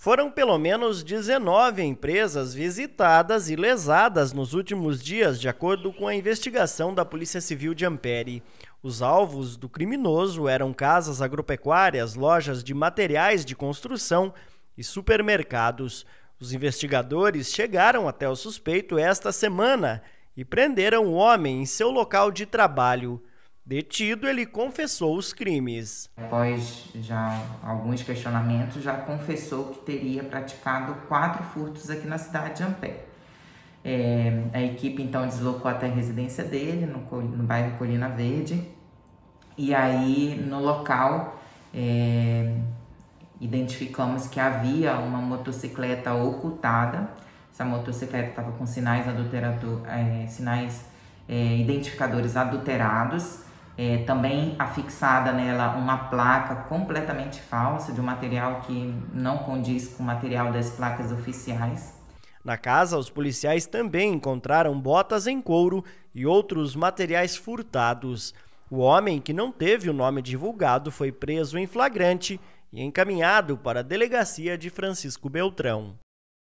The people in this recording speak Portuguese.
Foram pelo menos 19 empresas visitadas e lesadas nos últimos dias, de acordo com a investigação da Polícia Civil de Ampere. Os alvos do criminoso eram casas agropecuárias, lojas de materiais de construção e supermercados. Os investigadores chegaram até o suspeito esta semana e prenderam o homem em seu local de trabalho. Detido, ele confessou os crimes. Após já alguns questionamentos, já confessou que teria praticado 4 furtos aqui na cidade de Ampere. A equipe então deslocou até a residência dele, no bairro Colina Verde, e aí no local identificamos que havia uma motocicleta ocultada. Essa motocicleta estava com sinais identificadores adulterados. Também afixada nela uma placa completamente falsa, de um material que não condiz com o material das placas oficiais. Na casa, os policiais também encontraram botas em couro e outros materiais furtados. O homem, que não teve o nome divulgado, foi preso em flagrante e encaminhado para a delegacia de Francisco Beltrão.